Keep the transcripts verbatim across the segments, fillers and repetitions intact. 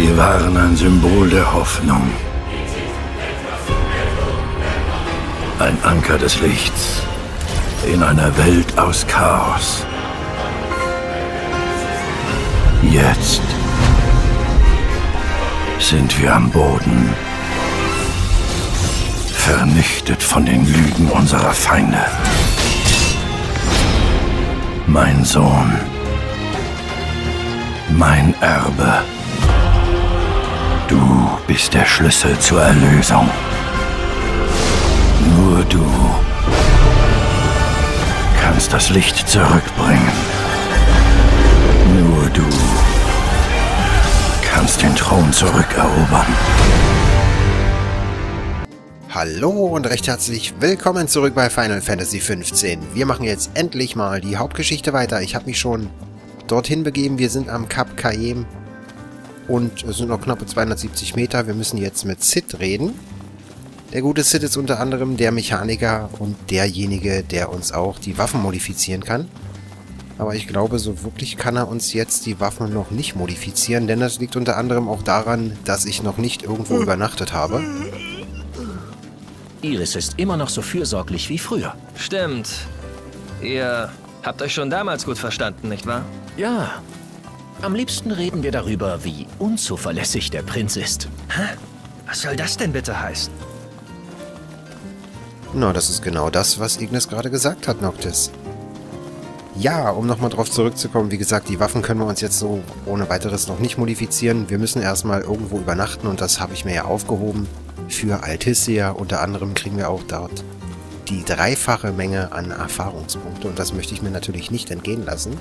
Sie waren ein Symbol der Hoffnung. Ein Anker des Lichts in einer Welt aus Chaos. Jetzt sind wir am Boden, vernichtet von den Lügen unserer Feinde. Mein Sohn, mein Erbe. Du bist der Schlüssel zur Erlösung. Nur du kannst das Licht zurückbringen. Nur du kannst den Thron zurückerobern. Hallo und recht herzlich willkommen zurück bei Final Fantasy fünfzehn. Wir machen jetzt endlich mal die Hauptgeschichte weiter. Ich habe mich schon dorthin begeben. Wir sind am Kap Kaem und es sind noch knappe zweihundertsiebzig Meter. Wir müssen jetzt mit Cid reden. Der gute Cid ist unter anderem der Mechaniker und derjenige, der uns auch die Waffen modifizieren kann. Aber ich glaube, so wirklich kann er uns jetzt die Waffen noch nicht modifizieren, denn das liegt unter anderem auch daran, dass ich noch nicht irgendwo übernachtet habe. Iris ist immer noch so fürsorglich wie früher. Stimmt. Ihr habt euch schon damals gut verstanden, nicht wahr? Ja. Am liebsten reden wir darüber, wie unzuverlässig der Prinz ist. Hä? Was soll das denn bitte heißen? Na, das ist genau das, was Ignis gerade gesagt hat, Noctis. Ja, um nochmal drauf zurückzukommen, wie gesagt, die Waffen können wir uns jetzt so ohne weiteres noch nicht modifizieren. Wir müssen erstmal irgendwo übernachten und das habe ich mir ja aufgehoben. Für Altissia unter anderem kriegen wir auch dort die dreifache Menge an Erfahrungspunkte und das möchte ich mir natürlich nicht entgehen lassen.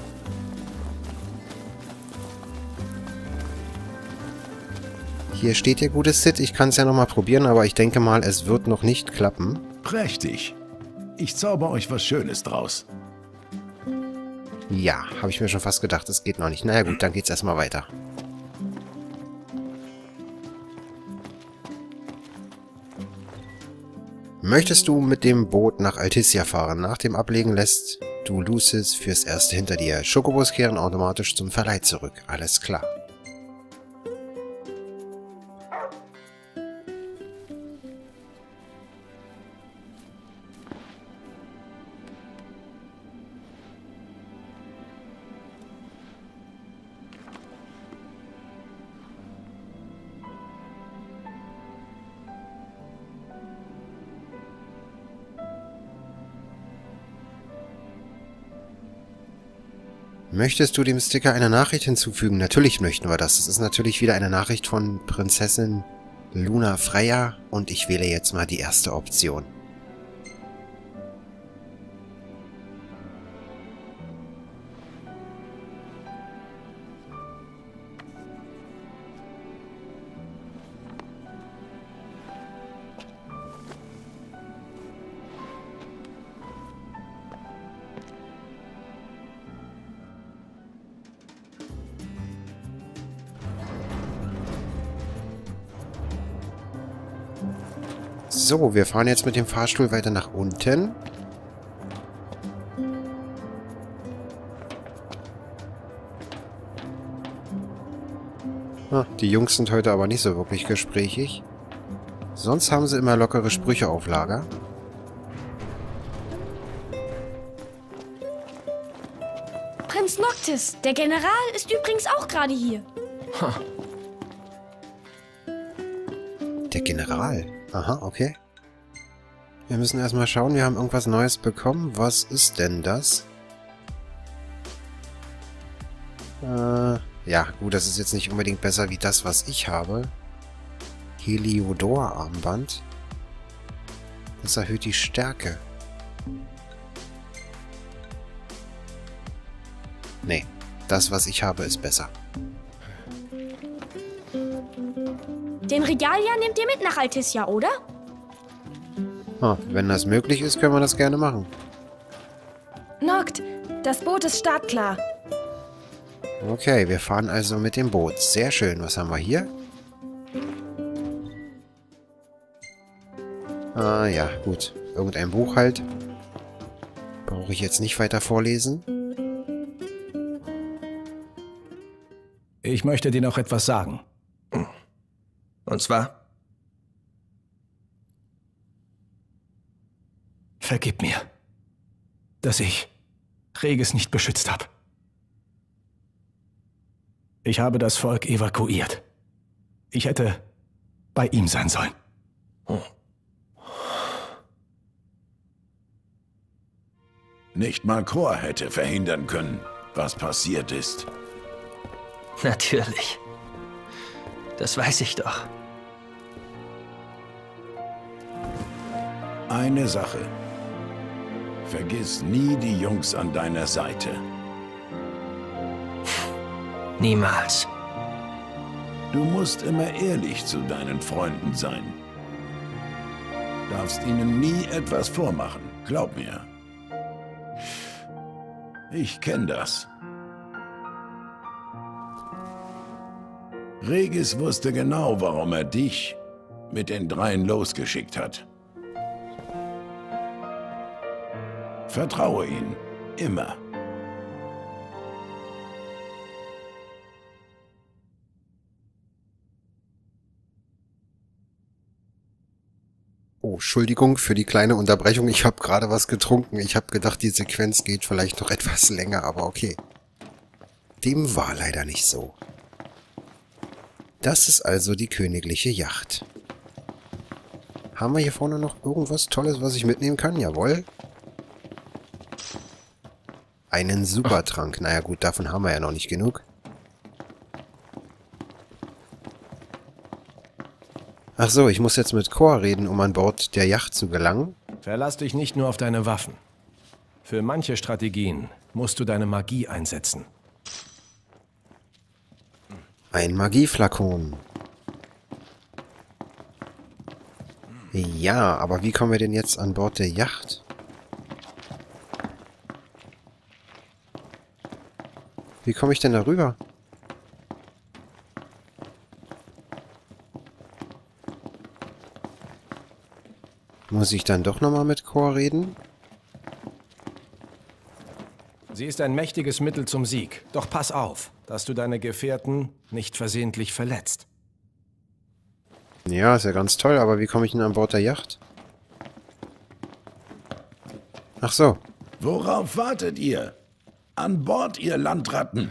Hier steht der gute Cid, ich kann es ja nochmal probieren, aber ich denke mal, es wird noch nicht klappen. Prächtig. Ich zauber euch was Schönes draus. Ja, habe ich mir schon fast gedacht, es geht noch nicht. Naja gut, dann geht's erstmal weiter. Möchtest du mit dem Boot nach Altissia fahren? Nach dem Ablegen lässt du Lucis fürs Erste hinter dir. Chocobos kehren automatisch zum Verleih zurück. Alles klar. Möchtest du dem Sticker eine Nachricht hinzufügen? Natürlich möchten wir das. Das ist natürlich wieder eine Nachricht von Prinzessin Luna Freya und ich wähle jetzt mal die erste Option. So, wir fahren jetzt mit dem Fahrstuhl weiter nach unten. Ah, die Jungs sind heute aber nicht so wirklich gesprächig. Sonst haben sie immer lockere Sprüche auf Lager. Prinz Noctis, der General ist übrigens auch gerade hier. Ha. Der General? Aha, okay. Wir müssen erstmal schauen, wir haben irgendwas Neues bekommen. Was ist denn das? Äh, ja, gut, das ist jetzt nicht unbedingt besser wie das, was ich habe. Heliodor-Armband. Das erhöht die Stärke. Nee, das, was ich habe, ist besser. Den Regalia nehmt ihr mit nach Altissia, oder? Ah, wenn das möglich ist, können wir das gerne machen. Noct, das Boot ist startklar. Okay, wir fahren also mit dem Boot. Sehr schön. Was haben wir hier? Ah, ja, gut. Irgendein Buch halt. Brauche ich jetzt nicht weiter vorlesen. Ich möchte dir noch etwas sagen. Und zwar? Vergib mir, dass ich Regis nicht beschützt habe. Ich habe das Volk evakuiert. Ich hätte bei ihm sein sollen. Nicht mal Kor hätte verhindern können, was passiert ist. Natürlich. Das weiß ich doch. Eine Sache. Vergiss nie die Jungs an deiner Seite. Niemals. Du musst immer ehrlich zu deinen Freunden sein. Darfst ihnen nie etwas vormachen, glaub mir. Ich kenne das. Regis wusste genau, warum er dich mit den Dreien losgeschickt hat. Vertraue ihm, immer. Oh, Entschuldigung für die kleine Unterbrechung. Ich habe gerade was getrunken. Ich habe gedacht, die Sequenz geht vielleicht noch etwas länger, aber okay. Dem war leider nicht so. Das ist also die königliche Yacht. Haben wir hier vorne noch irgendwas Tolles, was ich mitnehmen kann? Jawohl. Einen Supertrank. Naja gut, davon haben wir ja noch nicht genug. Ach so, ich muss jetzt mit Kor reden, um an Bord der Yacht zu gelangen. Verlass dich nicht nur auf deine Waffen. Für manche Strategien musst du deine Magie einsetzen. Ein Magieflakon. Ja, aber wie kommen wir denn jetzt an Bord der Yacht? Wie komme ich denn da rüber? Muss ich dann doch nochmal mit Kor reden? Sie ist ein mächtiges Mittel zum Sieg. Doch pass auf, dass du deine Gefährten nicht versehentlich verletzt. Ja, ist ja ganz toll, aber wie komme ich denn an Bord der Yacht? Ach so. Worauf wartet ihr? An Bord, ihr Landratten!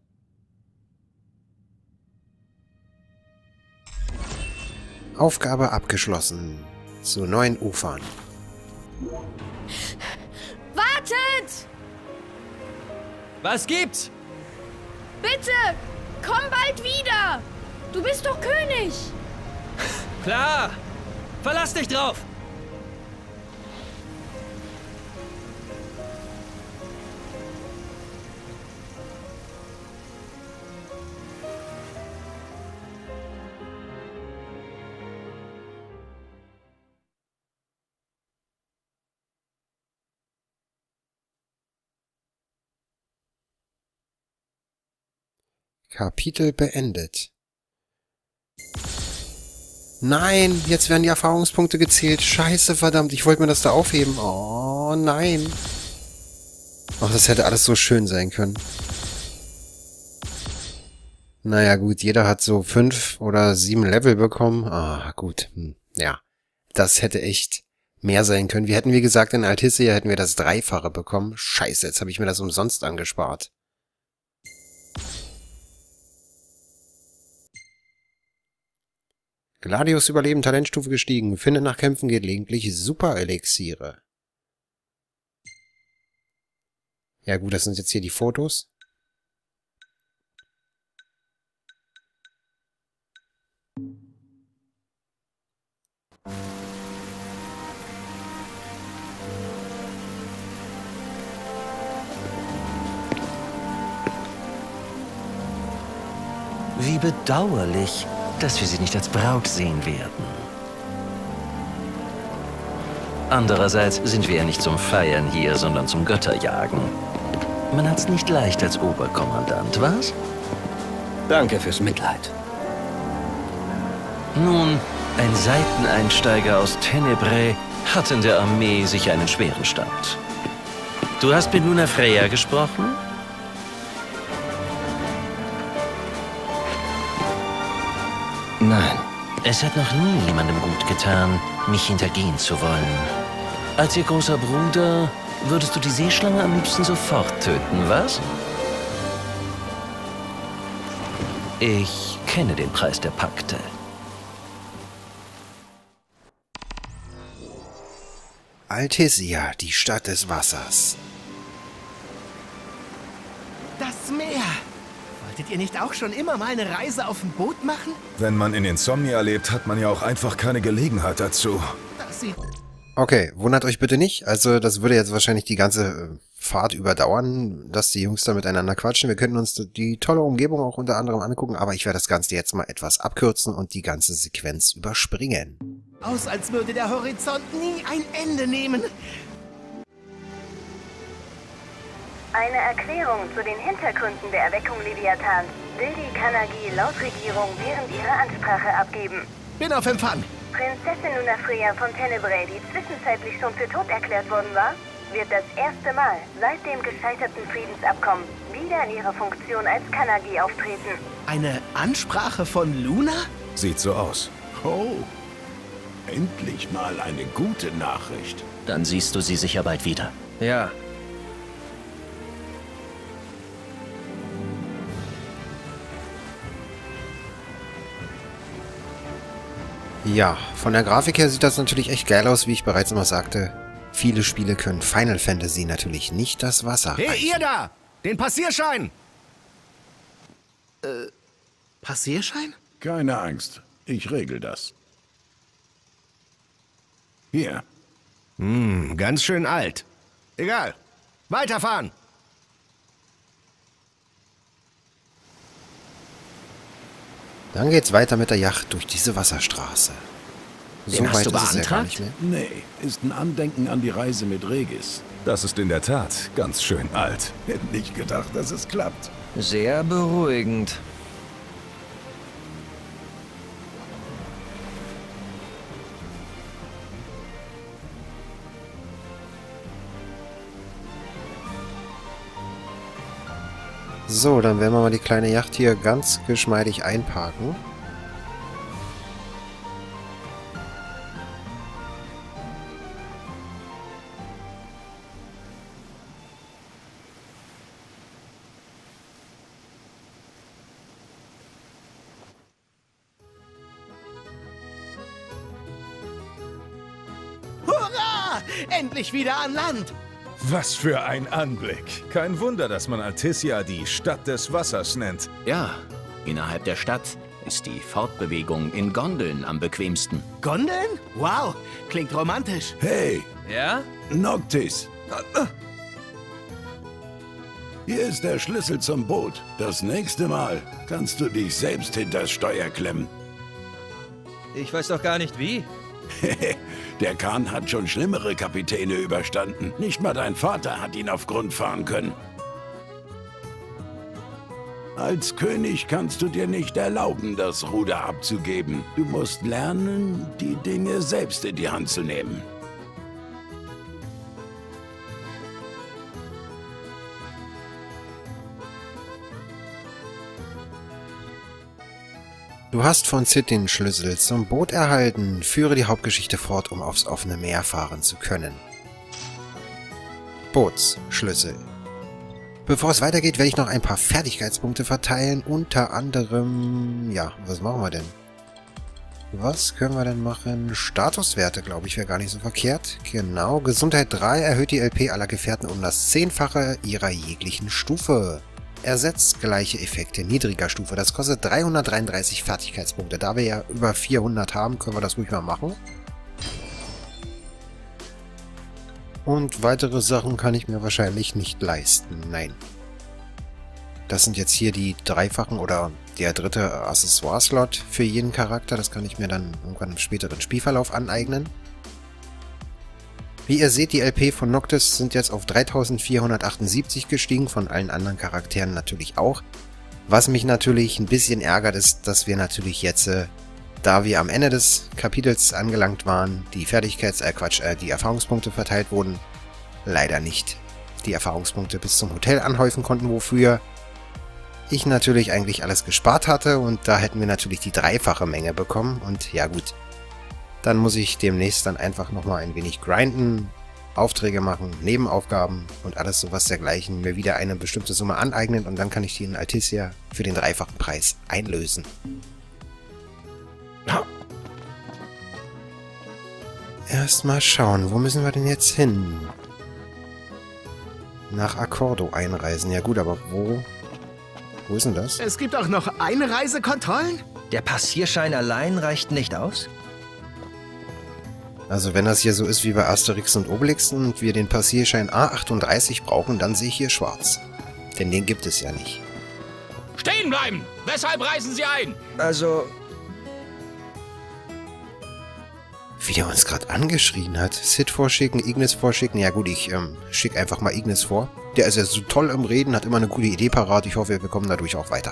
Aufgabe abgeschlossen. Zu neuen Ufern. Wartet! Was gibt's? Bitte! Komm bald wieder! Du bist doch König! Klar! Verlass dich drauf! Kapitel beendet. Nein, jetzt werden die Erfahrungspunkte gezählt. Scheiße, verdammt, ich wollte mir das da aufheben. Oh, nein. Ach, das hätte alles so schön sein können. Naja, gut, jeder hat so fünf oder sieben Level bekommen. Ah, gut. Hm, ja, das hätte echt mehr sein können. Wir hätten, wie gesagt, in Altissia hätten wir das Dreifache bekommen. Scheiße, jetzt habe ich mir das umsonst angespart. Gladius Überleben, Talentstufe gestiegen. Findet nach Kämpfen gelegentlich Super-Elixiere. Ja gut, das sind jetzt hier die Fotos. Wie bedauerlich, dass wir sie nicht als Braut sehen werden. Andererseits sind wir ja nicht zum Feiern hier, sondern zum Götterjagen. Man hat's nicht leicht als Oberkommandant, was? Danke fürs Mitleid. Nun, ein Seiteneinsteiger aus Tenebrae hat in der Armee sicher einen schweren Stand. Du hast mit Luna Freya gesprochen? Nein, Es hat noch nie jemandem gut getan, mich hintergehen zu wollen. Als ihr großer Bruder würdest du die Seeschlange am liebsten sofort töten, was? Ich kenne den Preis der Pakte. Altesia, die Stadt des Wassers. Das Meer! Wolltet ihr nicht auch schon immer mal eine Reise auf dem Boot machen? Wenn man in Insomnia lebt, hat man ja auch einfach keine Gelegenheit dazu. Das sieht... Okay, wundert euch bitte nicht. Also das würde jetzt wahrscheinlich die ganze Fahrt überdauern, dass die Jungs da miteinander quatschen. Wir könnten uns die tolle Umgebung auch unter anderem angucken, aber ich werde das Ganze jetzt mal etwas abkürzen und die ganze Sequenz überspringen. Aus, als würde der Horizont nie ein Ende nehmen. Eine Erklärung zu den Hintergründen der Erweckung Leviathans will die Kanagi laut Regierung während ihrer Ansprache abgeben. Bin auf Empfang. Prinzessin Lunafreya von Tenebrae, die zwischenzeitlich schon für tot erklärt worden war, wird das erste Mal seit dem gescheiterten Friedensabkommen wieder in ihrer Funktion als Kanagi auftreten. Eine Ansprache von Luna? Sieht so aus. Oh, endlich mal eine gute Nachricht. Dann siehst du sie sicher bald wieder. Ja. Ja, von der Grafik her sieht das natürlich echt geil aus, wie ich bereits immer sagte. Viele Spiele können Final Fantasy natürlich nicht das Wasser Hey, reichen. ihr da! Den Passierschein! Äh, Passierschein? Keine Angst, ich regel das. Hier. Hm, ganz schön alt. Egal. Weiterfahren! Dann geht's weiter mit der Yacht durch diese Wasserstraße. So Den hast weit du ist es ja gar beantragt? nicht mehr. Nee, ist ein Andenken an die Reise mit Regis. Das ist in der Tat ganz schön alt. Hätte nicht gedacht, dass es klappt. Sehr beruhigend. So, dann werden wir mal die kleine Yacht hier ganz geschmeidig einparken. Hurra! Endlich wieder an Land! Was für ein Anblick. Kein Wunder, dass man Altesia die Stadt des Wassers nennt. Ja, innerhalb der Stadt ist die Fortbewegung in Gondeln am bequemsten. Gondeln? Wow, klingt romantisch. Hey, Ja? Noctis. Hier ist der Schlüssel zum Boot. Das nächste Mal kannst du dich selbst hinters Steuer klemmen. Ich weiß doch gar nicht wie. Der Kahn hat schon schlimmere Kapitäne überstanden. Nicht mal dein Vater hat ihn auf Grund fahren können. Als König kannst du dir nicht erlauben, das Ruder abzugeben. Du musst lernen, die Dinge selbst in die Hand zu nehmen. Du hast von Cid den Schlüssel zum Boot erhalten. Führe die Hauptgeschichte fort, um aufs offene Meer fahren zu können. Bootsschlüssel. Bevor es weitergeht, werde ich noch ein paar Fertigkeitspunkte verteilen. Unter anderem... Ja, was machen wir denn? Was können wir denn machen? Statuswerte, glaube ich, wäre gar nicht so verkehrt. Genau. Gesundheit drei erhöht die L P aller Gefährten um das Zehnfache ihrer jeglichen Stufe. Ersetzt gleiche Effekte niedriger Stufe. Das kostet dreihundertdreiunddreißig Fertigkeitspunkte. Da wir ja über vierhundert haben, können wir das ruhig mal machen. Und weitere Sachen kann ich mir wahrscheinlich nicht leisten. Nein. Das sind jetzt hier die dreifachen oder der dritte Accessoire-Slot für jeden Charakter. Das kann ich mir dann irgendwann im späteren Spielverlauf aneignen. Wie ihr seht, die L P von Noctis sind jetzt auf dreitausendvierhundertachtundsiebzig gestiegen, von allen anderen Charakteren natürlich auch. Was mich natürlich ein bisschen ärgert, ist, dass wir natürlich jetzt, äh, da wir am Ende des Kapitels angelangt waren, die Fertigkeits-, äh Quatsch, äh, die Erfahrungspunkte verteilt wurden, leider nicht die Erfahrungspunkte bis zum Hotel anhäufen konnten, wofür ich natürlich eigentlich alles gespart hatte und da hätten wir natürlich die dreifache Menge bekommen und ja gut. Dann muss ich demnächst dann einfach nochmal ein wenig grinden, Aufträge machen, Nebenaufgaben und alles sowas dergleichen, mir wieder eine bestimmte Summe aneignen und dann kann ich die in Altissia für den dreifachen Preis einlösen. Erstmal schauen, wo müssen wir denn jetzt hin? Nach Accordo einreisen. Ja gut, aber wo? Wo ist denn das? Es gibt auch noch Einreisekontrollen? Der Passierschein allein reicht nicht aus? Also wenn das hier so ist wie bei Asterix und Obelix und wir den Passierschein A achtunddreißig brauchen, dann sehe ich hier schwarz. Denn den gibt es ja nicht. Stehen bleiben! Weshalb reisen Sie ein? Also... Wie der uns gerade angeschrien hat. Sid vorschicken, Ignis vorschicken. Ja gut, ich ähm, schicke einfach mal Ignis vor. Der ist ja so toll im Reden, hat immer eine gute Idee parat. Ich hoffe, wir kommen dadurch auch weiter.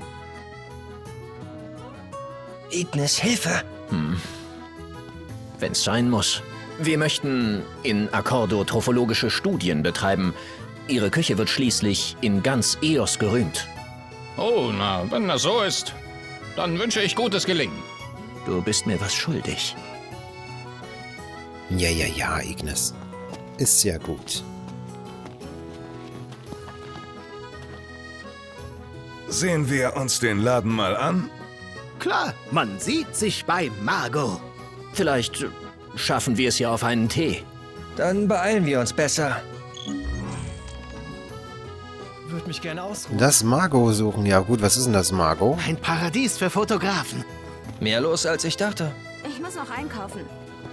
Ignis, Hilfe! Hm. Wenn's sein muss. Wir möchten in Accordo trophologische Studien betreiben. Ihre Küche wird schließlich in ganz Eos gerühmt. Oh, na, wenn das so ist, dann wünsche ich gutes Gelingen. Du bist mir was schuldig. Ja, ja, ja, Ignis. Ist ja gut. Sehen wir uns den Laden mal an? Klar, man sieht sich bei Margot. Vielleicht schaffen wir es ja auf einen Tee. Dann beeilen wir uns besser. Würde mich gerne ausruhen. Das Margot suchen. Ja gut, was ist denn das Margot? Ein Paradies für Fotografen. Mehr los, als ich dachte. Ich muss noch einkaufen.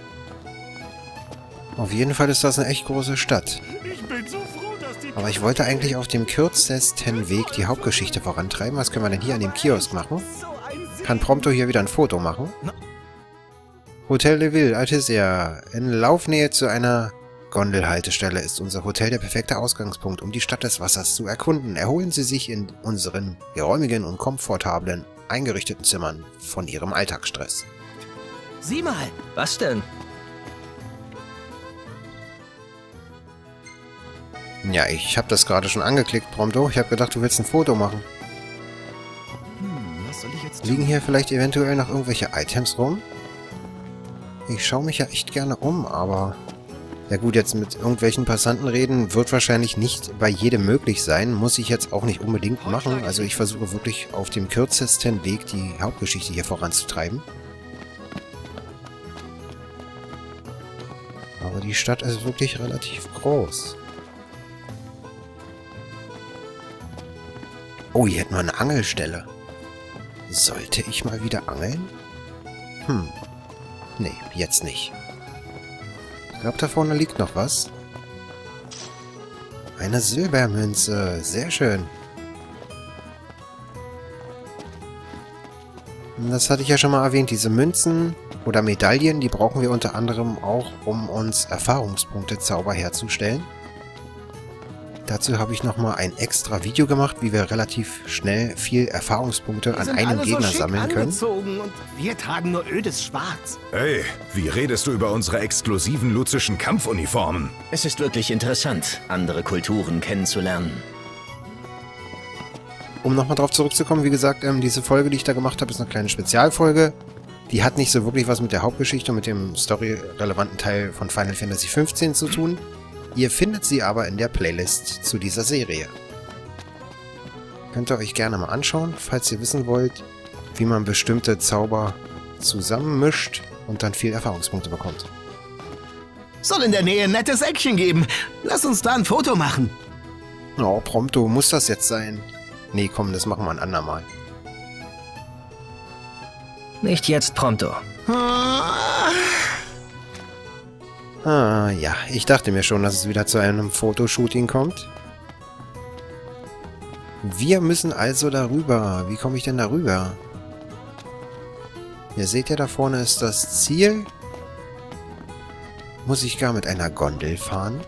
Auf jeden Fall ist das eine echt große Stadt. Ich bin so froh, dass die... Aber ich wollte eigentlich auf dem kürzesten Weg die Hauptgeschichte vorantreiben. Was können wir denn hier an dem Kiosk machen? Kann Prompto hier wieder ein Foto machen? Hotel de Ville, Altissia. In Laufnähe zu einer Gondelhaltestelle ist unser Hotel der perfekte Ausgangspunkt, um die Stadt des Wassers zu erkunden. Erholen Sie sich in unseren geräumigen und komfortablen, eingerichteten Zimmern von Ihrem Alltagsstress. Sieh mal! Was denn? Ja, ich habe das gerade schon angeklickt, Prompto. Ich habe gedacht, du willst ein Foto machen. Hm, was soll ich jetzt tun? Liegen hier vielleicht eventuell noch irgendwelche Items rum? Ich schaue mich ja echt gerne um, aber... Ja gut, jetzt mit irgendwelchen Passanten reden wird wahrscheinlich nicht bei jedem möglich sein. Muss ich jetzt auch nicht unbedingt machen. Also ich versuche wirklich auf dem kürzesten Weg die Hauptgeschichte hier voranzutreiben. Aber die Stadt ist wirklich relativ groß. Oh, hier hätten wir eine Angelstelle. Sollte ich mal wieder angeln? Hm. Nee, jetzt nicht. Ich glaube, da vorne liegt noch was. Eine Silbermünze. Sehr schön. Das hatte ich ja schon mal erwähnt. Diese Münzen oder Medaillen, die brauchen wir unter anderem auch, um uns Erfahrungspunkte-Zauber herzustellen. Dazu habe ich nochmal ein extra Video gemacht, wie wir relativ schnell viel Erfahrungspunkte an einem Gegner so sammeln können. Und wir tragen nur ödes Schwarz. Hey, wie redest du über unsere exklusiven luzischen Kampfuniformen? Es ist wirklich interessant, andere Kulturen kennenzulernen. Um nochmal drauf zurückzukommen, wie gesagt, ähm, diese Folge, die ich da gemacht habe, ist eine kleine Spezialfolge. Die hat nicht so wirklich was mit der Hauptgeschichte und mit dem storyrelevanten Teil von Final Fantasy fünfzehn zu tun. Ihr findet sie aber in der Playlist zu dieser Serie. Könnt ihr euch gerne mal anschauen, falls ihr wissen wollt, wie man bestimmte Zauber zusammenmischt und dann viel Erfahrungspunkte bekommt. Soll in der Nähe ein nettes Eckchen geben. Lass uns da ein Foto machen. Oh, Prompto, muss das jetzt sein? Nee, komm, das machen wir ein andermal. Nicht jetzt, Prompto. Ah. Ah, ja. Ich dachte mir schon, dass es wieder zu einem Fotoshooting kommt. Wir müssen also darüber. Wie komme ich denn darüber? Ihr seht ja, da vorne ist das Ziel. Muss ich gar mit einer Gondel fahren?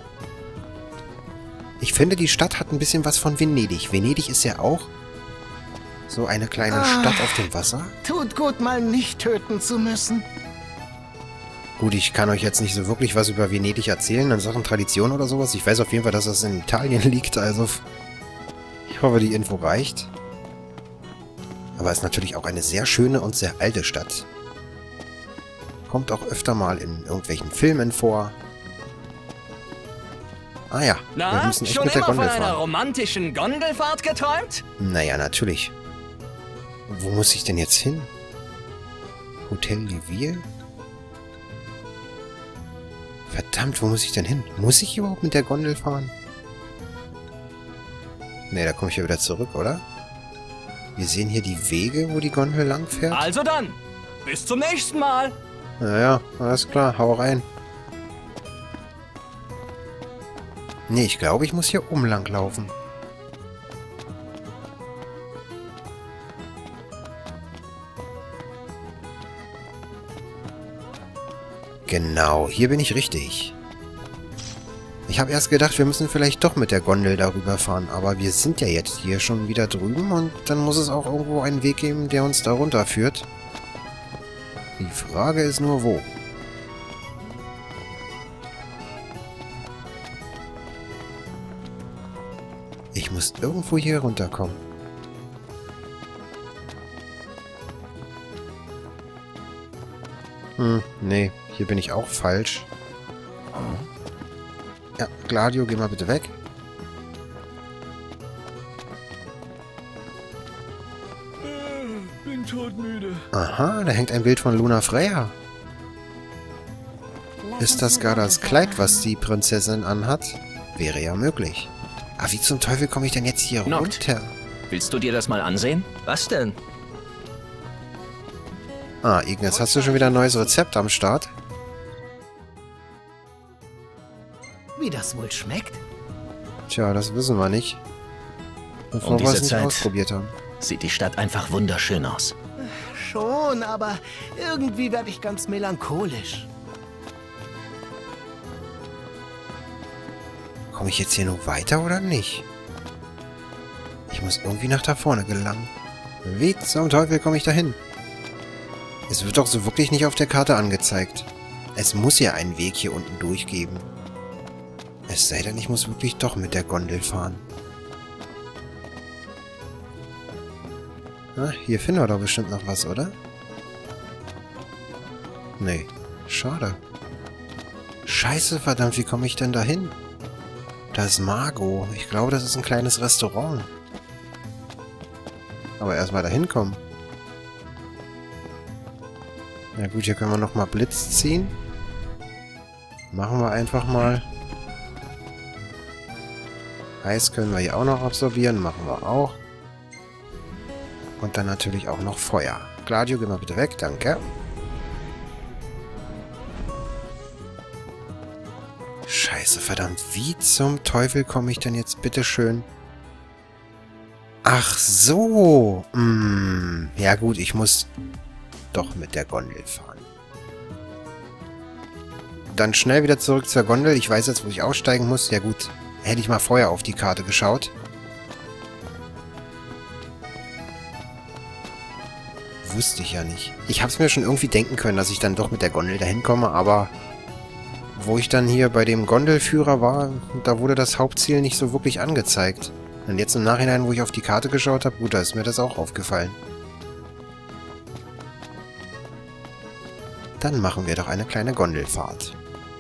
Ich finde, die Stadt hat ein bisschen was von Venedig. Venedig ist ja auch so eine kleine ah, Stadt auf dem Wasser. Tut gut, mal nicht töten zu müssen. Gut, ich kann euch jetzt nicht so wirklich was über Venedig erzählen, in Sachen Tradition oder sowas. Ich weiß auf jeden Fall, dass das in Italien liegt, also Ich hoffe, die Info reicht. Aber es ist natürlich auch eine sehr schöne und sehr alte Stadt. Kommt auch öfter mal in irgendwelchen Filmen vor. Ah ja, Na, wir müssen echt schon mit der immer Gondel von einer fahren. romantischen Gondelfahrt geträumt? Naja, natürlich. Wo muss ich denn jetzt hin? Hotel de Ville? Verdammt, wo muss ich denn hin? Muss ich überhaupt mit der Gondel fahren? Ne, da komme ich ja wieder zurück, oder? Wir sehen hier die Wege, wo die Gondel lang fährt. Also dann, bis zum nächsten Mal. Naja, alles klar, hau rein. Ne, ich glaube, ich muss hier oben lang laufen. Genau, hier bin ich richtig. Ich habe erst gedacht, wir müssen vielleicht doch mit der Gondel darüber fahren, aber wir sind ja jetzt hier schon wieder drüben und dann muss es auch irgendwo einen Weg geben, der uns da runterführt. Die Frage ist nur, wo. Ich muss irgendwo hier runterkommen. Hm, nee, hier bin ich auch falsch. Ja, Gladio, geh mal bitte weg. Bin todmüde. Aha, da hängt ein Bild von Lunafreya. Ist das gar das Kleid, was die Prinzessin anhat? Wäre ja möglich. Aber wie zum Teufel komme ich denn jetzt hier Noct, runter? willst du dir das mal ansehen? Was denn? Ah, Ignis, hast du schon wieder ein neues Rezept am Start? Wie das wohl schmeckt? Tja, das wissen wir nicht. Bevor Um wir es diese nicht Zeit ausprobiert haben. sieht die Stadt einfach wunderschön aus. Schon, aber irgendwie werde ich ganz melancholisch. Komme ich jetzt hier noch weiter oder nicht? Ich muss irgendwie nach da vorne gelangen. Wie zum Teufel komme ich da hin? Es wird doch so wirklich nicht auf der Karte angezeigt. Es muss ja einen Weg hier unten durchgeben. Es sei denn, ich muss wirklich doch mit der Gondel fahren. Ah, hier finden wir doch bestimmt noch was, oder? Nee, schade. Scheiße, verdammt, wie komme ich denn da hin? Da ist Margot. Ich glaube, das ist ein kleines Restaurant. Aber erstmal da hinkommen. Na gut, hier können wir nochmal Blitz ziehen. Machen wir einfach mal. Eis können wir hier auch noch absorbieren. Machen wir auch. Und dann natürlich auch noch Feuer. Gladio, geh mal bitte weg. Danke. Scheiße, verdammt. Wie zum Teufel komme ich denn jetzt bitte schön? Ach so. Hm. Ja gut, ich muss doch mit der Gondel fahren. Dann schnell wieder zurück zur Gondel. Ich weiß jetzt, wo ich aussteigen muss. Ja gut, hätte ich mal vorher auf die Karte geschaut. Wusste ich ja nicht. Ich habe es mir schon irgendwie denken können, dass ich dann doch mit der Gondel dahin komme, aber wo ich dann hier bei dem Gondelführer war, da wurde das Hauptziel nicht so wirklich angezeigt. Und jetzt im Nachhinein, wo ich auf die Karte geschaut habe, gut, da ist mir das auch aufgefallen. Dann machen wir doch eine kleine Gondelfahrt.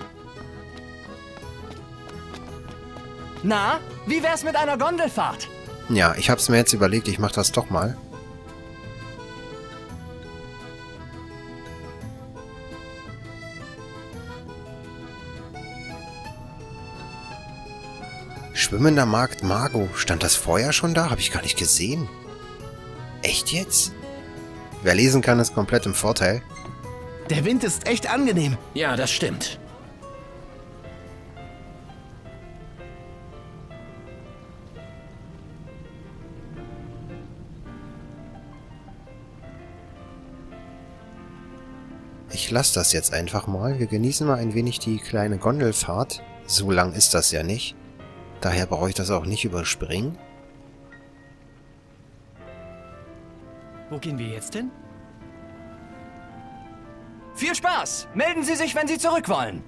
Na, wie wär's mit einer Gondelfahrt? Ja, ich hab's mir jetzt überlegt, ich mach das doch mal. Schwimmender Markt Margot. Stand das vorher schon da? Habe ich gar nicht gesehen. Echt jetzt? Wer lesen kann, ist komplett im Vorteil. Der Wind ist echt angenehm. Ja, das stimmt. Ich lasse das jetzt einfach mal. Wir genießen mal ein wenig die kleine Gondelfahrt. So lang ist das ja nicht. Daher brauche ich das auch nicht überspringen. Wo gehen wir jetzt hin? Viel Spaß! Melden Sie sich, wenn Sie zurück wollen.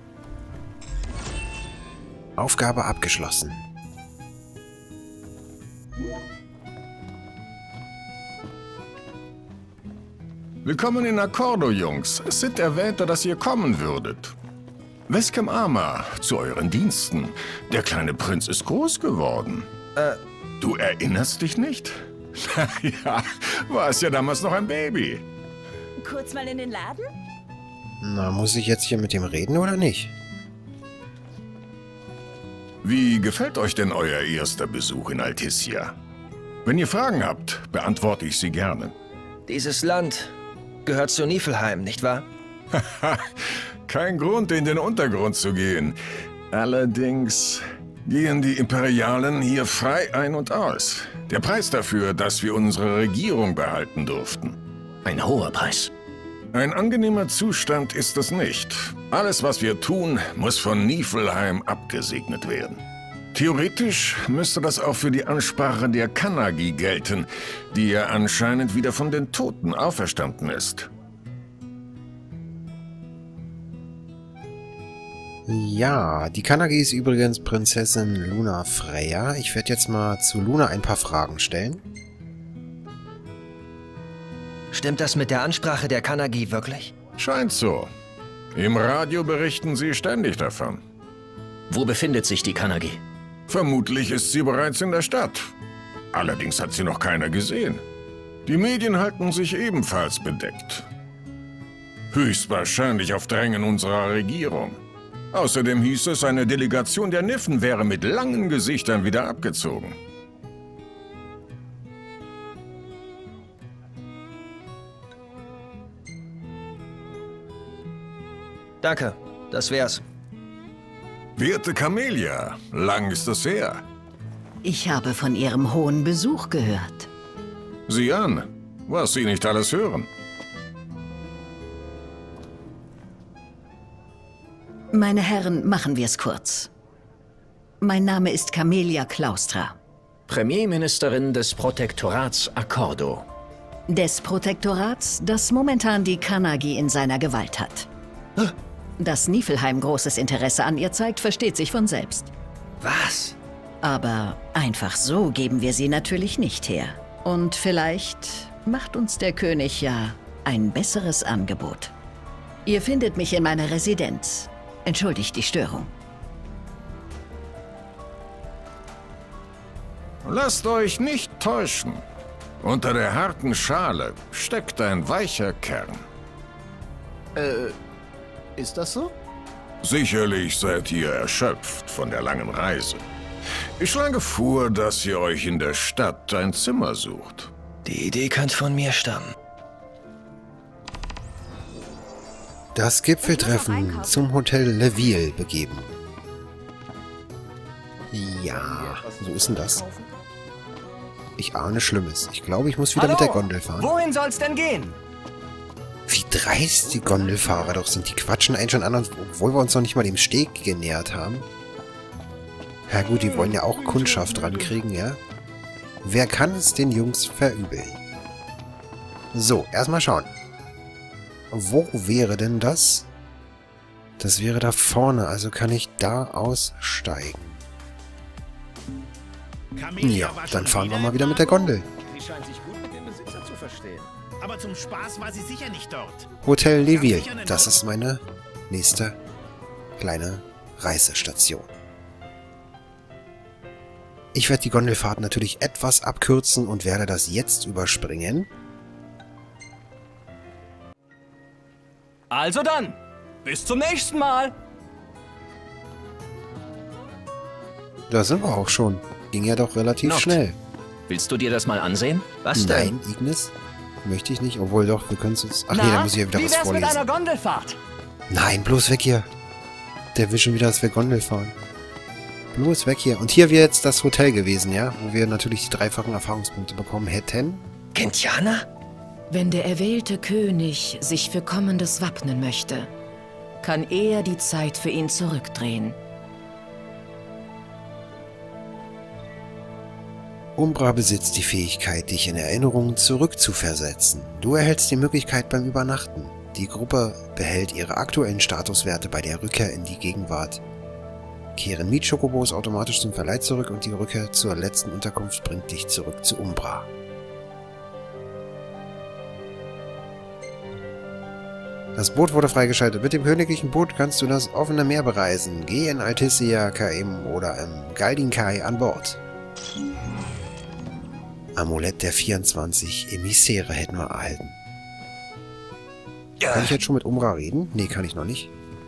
Aufgabe abgeschlossen. Willkommen in Accordo, Jungs. Sid erwähnte, dass ihr kommen würdet. Vescam Ama, zu euren Diensten. Der kleine Prinz ist groß geworden. Äh, du erinnerst dich nicht? Ja, war es ja damals noch ein Baby. Kurz mal in den Laden? Na, muss ich jetzt hier mit dem reden oder nicht? Wie gefällt euch denn euer erster Besuch in Altissia? Wenn ihr Fragen habt, beantworte ich sie gerne. Dieses Land gehört zu Niflheim, nicht wahr? Kein Grund, in den Untergrund zu gehen. Allerdings gehen die Imperialen hier frei ein und aus. Der Preis dafür, dass wir unsere Regierung behalten durften. Ein hoher Preis. Ein angenehmer Zustand ist es nicht. Alles, was wir tun, muss von Niflheim abgesegnet werden. Theoretisch müsste das auch für die Ansprache der Kanagi gelten, die ja anscheinend wieder von den Toten auferstanden ist. Ja, die Kanagi ist übrigens Prinzessin Luna Freya. Ich werde jetzt mal zu Luna ein paar Fragen stellen. Stimmt das mit der Ansprache der Kanagi wirklich? Scheint so. Im Radio berichten sie ständig davon. Wo befindet sich die Kanagi? Vermutlich ist sie bereits in der Stadt. Allerdings hat sie noch keiner gesehen. Die Medien halten sich ebenfalls bedeckt. Höchstwahrscheinlich auf Drängen unserer Regierung. Außerdem hieß es, eine Delegation der Niffen wäre mit langen Gesichtern wieder abgezogen. Danke, das wär's. Werte Camelia, lang ist es her. Ich habe von Ihrem hohen Besuch gehört. Sieh an, was Sie nicht alles hören. Meine Herren, machen wir es kurz. Mein Name ist Camelia Claustra. Premierministerin des Protektorats Accordo. Des Protektorats, das momentan die Kanagi in seiner Gewalt hat. Dass Niflheim großes Interesse an ihr zeigt, versteht sich von selbst. Was? Aber einfach so geben wir sie natürlich nicht her. Und vielleicht macht uns der König ja ein besseres Angebot. Ihr findet mich in meiner Residenz. Entschuldigt die Störung. Lasst euch nicht täuschen. Unter der harten Schale steckt ein weicher Kern. Äh, ist das so? Sicherlich seid ihr erschöpft von der langen Reise. Ich schlage vor, dass ihr euch in der Stadt ein Zimmer sucht. Die Idee könnte von mir stammen. Das Gipfeltreffen zum Hotel Le Ville begeben. Ja, so ist denn das? Ich ahne Schlimmes. Ich glaube, ich muss wieder Hallo? mit der Gondel fahren. Wohin soll's denn gehen? Wie dreist die Gondelfahrer doch sind. Die quatschen einen schon an, obwohl wir uns noch nicht mal dem Steg genähert haben. Ja gut, die wollen ja auch Kundschaft rankriegen, ja? Wer kann es den Jungs verübeln? So, erstmal schauen. Wo wäre denn das? Das wäre da vorne, also kann ich da aussteigen. Ja, dann fahren wir mal wieder mit der Gondel. Sie scheint sich gut mit dem Besitzer zu verstehen. Aber zum Spaß war sie sicher nicht dort. Hotel Le Ville, das ist meine nächste kleine Reisestation. Ich werde die Gondelfahrt natürlich etwas abkürzen und werde das jetzt überspringen. Also dann, bis zum nächsten Mal. Da sind wir auch schon. Ging ja doch relativ Noct. schnell. Willst du dir das mal ansehen? Was denn? Nein, Ignis, möchte ich nicht. Obwohl doch, wir können es uns... Ach Na, nee, da muss ich ja wieder wie was wär's mit vorlesen. einer Gondelfahrt? Nein, bloß weg hier. Der will schon wieder, dass wir Gondel fahren. Bloß weg hier. Und hier wäre jetzt das Hotel gewesen, ja? Wo wir natürlich die dreifachen Erfahrungspunkte bekommen hätten. Kentiana? Wenn der erwählte König sich für Kommendes wappnen möchte, kann er die Zeit für ihn zurückdrehen. Umbra besitzt die Fähigkeit, dich in Erinnerungen zurückzuversetzen. Du erhältst die Möglichkeit beim Übernachten. Die Gruppe behält ihre aktuellen Statuswerte bei der Rückkehr in die Gegenwart. Kehren Mietschokobos automatisch zum Verleih zurück und die Rückkehr zur letzten Unterkunft bringt dich zurück zu Umbra. Das Boot wurde freigeschaltet. Mit dem königlichen Boot kannst du das offene Meer bereisen. Geh in Altissia, Kaim oder im Galdinkai an Bord. Amulett der vierundzwanzig Emissäre hätten wir erhalten. Kann ich jetzt schon mit Umra reden? Nee, kann ich noch nicht.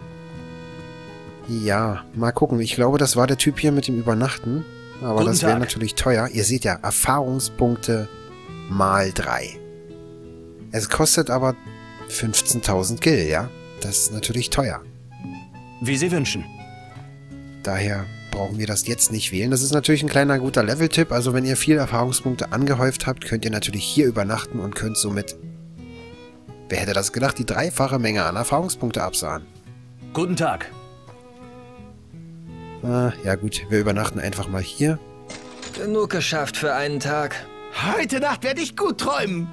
Ja, mal gucken. Ich glaube, das war der Typ hier mit dem Übernachten. Aber Guten das wäre Tag. natürlich teuer. Ihr seht ja, Erfahrungspunkte mal drei. Es kostet aber fünfzehntausend Gil, ja? Das ist natürlich teuer. Wie Sie wünschen. Daher brauchen wir das jetzt nicht wählen. Das ist natürlich ein kleiner guter Level-Tipp. Also wenn ihr viele Erfahrungspunkte angehäuft habt, könnt ihr natürlich hier übernachten und könnt somit, wer hätte das gedacht, die dreifache Menge an Erfahrungspunkte absahen. Guten Tag. Ah, ja gut, wir übernachten einfach mal hier. Genug geschafft für einen Tag. Heute Nacht werde ich gut träumen.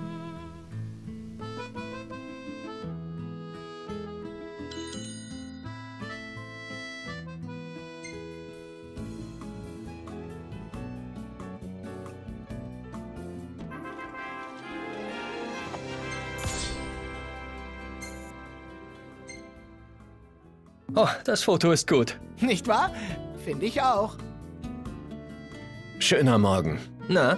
Oh, das Foto ist gut. Nicht wahr? Finde ich auch. Schöner Morgen. Na?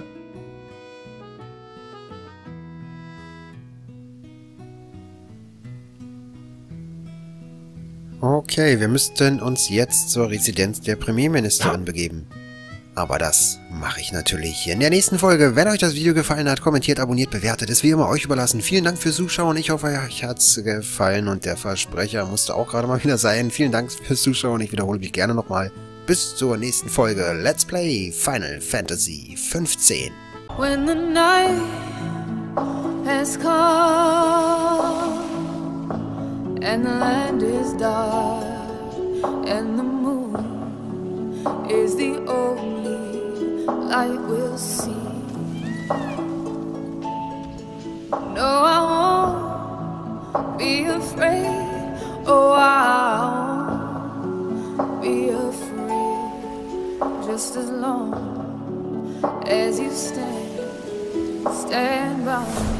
Okay, wir müssten uns jetzt zur Residenz der Premierministerin begeben. Aber das mache ich natürlich in der nächsten Folge. Wenn euch das Video gefallen hat, kommentiert, abonniert, bewertet. Ist wie immer euch überlassen. Vielen Dank fürs Zuschauen. Ich hoffe, euch hat es gefallen. Und der Versprecher musste auch gerade mal wieder sein. Vielen Dank fürs Zuschauen. Ich wiederhole mich gerne nochmal. Bis zur nächsten Folge. Let's Play Final Fantasy fünfzehn. When the night has come and the land is dark and the moon is the only light we'll see. No, I won't be afraid. Oh, I won't be afraid. Just as long as you stand, stand by me.